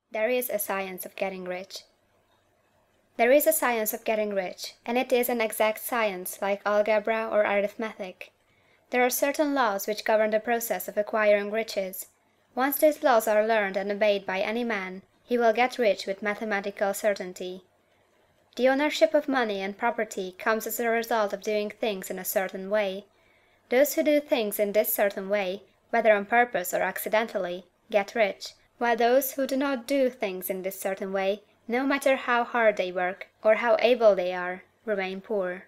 There is a Science of Getting Rich. There is a science of getting rich, and it is an exact science like algebra or arithmetic. There are certain laws which govern the process of acquiring riches. Once these laws are learned and obeyed by any man, he will get rich with mathematical certainty. The ownership of money and property comes as a result of doing things in a certain way. Those who do things in this certain way, whether on purpose or accidentally, get rich, while those who do not do things in this certain way, no matter how hard they work, or how able they are, remain poor.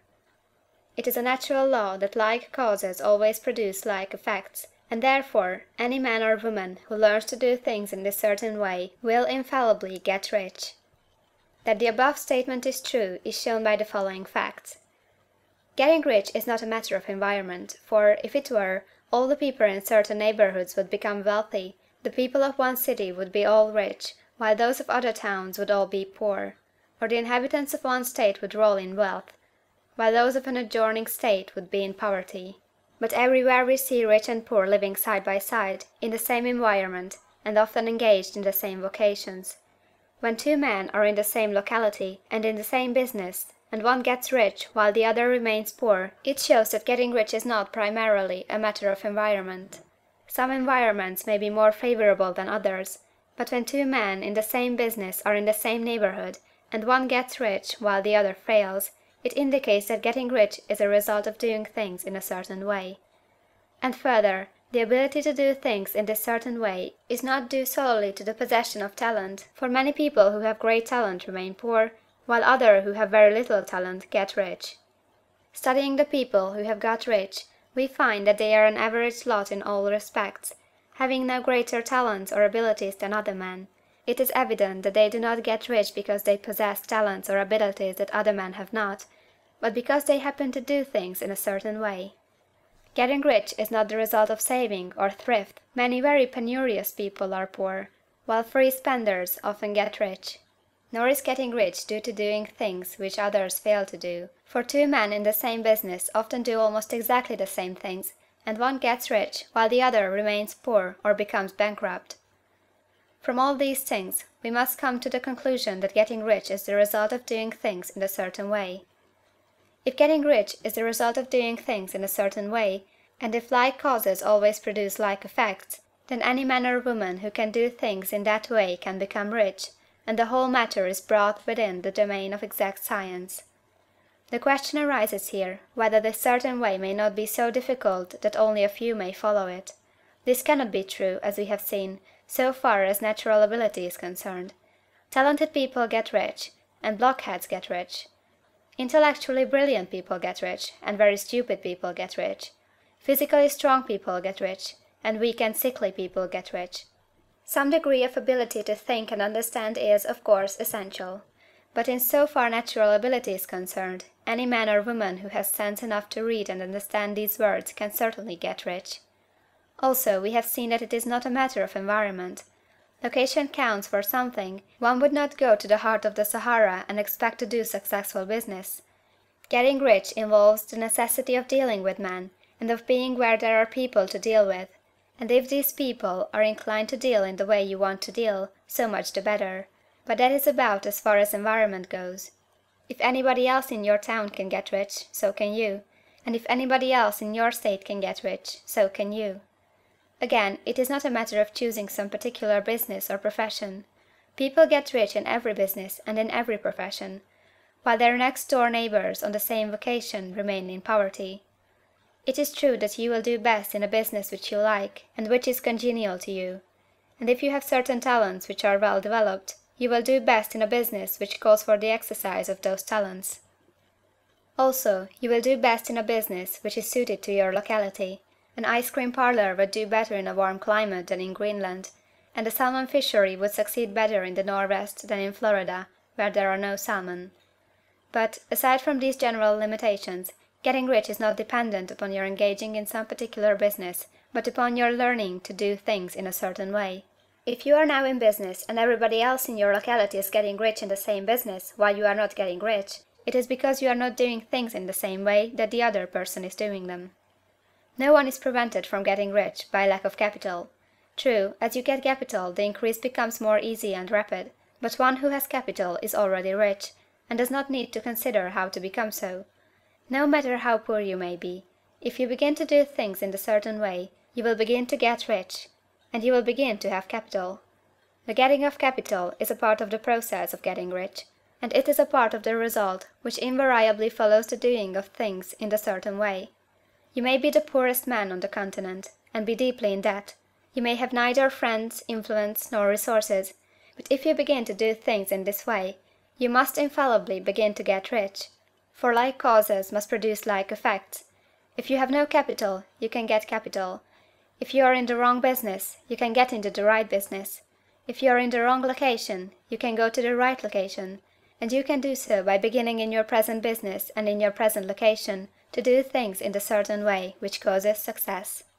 It is a natural law that like causes always produce like effects, and therefore any man or woman who learns to do things in this certain way will infallibly get rich. That the above statement is true is shown by the following facts. Getting rich is not a matter of environment, for, if it were, all the people in certain neighborhoods would become wealthy, the people of one city would be all rich, while those of other towns would all be poor; or the inhabitants of one state would roll in wealth, while those of an adjoining state would be in poverty. But everywhere we see rich and poor living side by side, in the same environment, and often engaged in the same vocations. When two men are in the same locality, and in the same business, and one gets rich while the other remains poor, it shows that getting rich is not primarily a matter of environment. Some environments may be more favorable than others, but when two men in the same business are in the same neighborhood, and one gets rich while the other fails, it indicates that getting rich is a result of doing things in a certain way. And further, the ability to do things in this certain way is not due solely to the possession of talent, for many people who have great talent remain poor, while others who have very little talent get rich. Studying the people who have got rich, we find that they are an average lot in all respects, having no greater talents or abilities than other men. It is evident that they do not get rich because they possess talents or abilities that other men have not, but because they happen to do things in a certain way. Getting rich is not the result of saving or thrift. Many very penurious people are poor, while free spenders often get rich. Nor is getting rich due to doing things which others fail to do, for two men in the same business often do almost exactly the same things, and one gets rich while the other remains poor or becomes bankrupt. From all these things, we must come to the conclusion that getting rich is the result of doing things in a certain way. If getting rich is the result of doing things in a certain way, and if like causes always produce like effects, then any man or woman who can do things in that way can become rich, and the whole matter is brought within the domain of exact science. The question arises here, whether this certain way may not be so difficult that only a few may follow it. This cannot be true, as we have seen, so far as natural ability is concerned. Talented people get rich, and blockheads get rich. Intellectually brilliant people get rich, and very stupid people get rich. Physically strong people get rich, and weak and sickly people get rich. Some degree of ability to think and understand is, of course, essential. But in so far natural ability is concerned, any man or woman who has sense enough to read and understand these words can certainly get rich. Also, we have seen that it is not a matter of environment. Location counts for something. One would not go to the heart of the Sahara and expect to do successful business. Getting rich involves the necessity of dealing with men, and of being where there are people to deal with. And if these people are inclined to deal in the way you want to deal, so much the better. But that is about as far as environment goes. If anybody else in your town can get rich, so can you. And if anybody else in your state can get rich, so can you. Again, it is not a matter of choosing some particular business or profession. People get rich in every business and in every profession, while their next-door neighbors on the same vocation remain in poverty. It is true that you will do best in a business which you like, and which is congenial to you. And if you have certain talents which are well developed, you will do best in a business which calls for the exercise of those talents. Also, you will do best in a business which is suited to your locality. An ice cream parlor would do better in a warm climate than in Greenland, and a salmon fishery would succeed better in the Northwest than in Florida, where there are no salmon. But, aside from these general limitations, getting rich is not dependent upon your engaging in some particular business, but upon your learning to do things in a certain way. If you are now in business and everybody else in your locality is getting rich in the same business while you are not getting rich, it is because you are not doing things in the same way that the other person is doing them. No one is prevented from getting rich by lack of capital. True, as you get capital the increase becomes more easy and rapid, but one who has capital is already rich, and does not need to consider how to become so. No matter how poor you may be, if you begin to do things in a certain way, you will begin to get rich, and you will begin to have capital. The getting of capital is a part of the process of getting rich, and it is a part of the result which invariably follows the doing of things in a certain way. You may be the poorest man on the continent, and be deeply in debt. You may have neither friends, influence, nor resources, but if you begin to do things in this way, you must infallibly begin to get rich, for like causes must produce like effects. If you have no capital, you can get capital. If you are in the wrong business, you can get into the right business. If you are in the wrong location, you can go to the right location, and you can do so by beginning in your present business and in your present location to do things in the certain way which causes success.